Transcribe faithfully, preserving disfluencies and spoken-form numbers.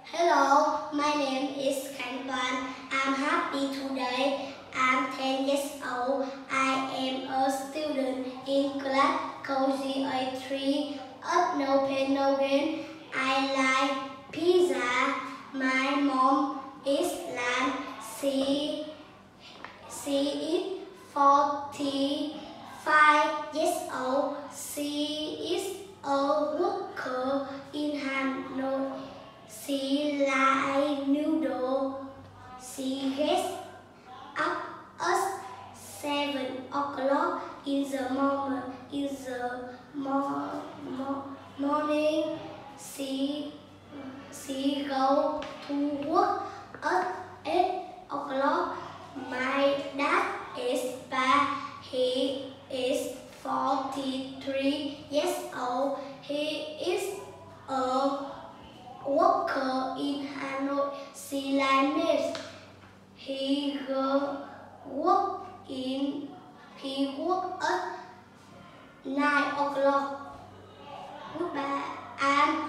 Hello, my name is Khánh. I'm happy today. I'm ten years old. I am a student in class Cozy A three at No Pain No Gain. I like pizza. My mom is Lan. She, she is forty-five years old. She is a worker in Hanoi. She likes noodles. She gets up at seven o'clock in the morning. In the mo mo morning, she she goes to work at eight o'clock. My dad is bad. He is forty-three years old. He is a worker in Hanoi. She likes meat. He go work in he work at nine o'clock. Goodbye. And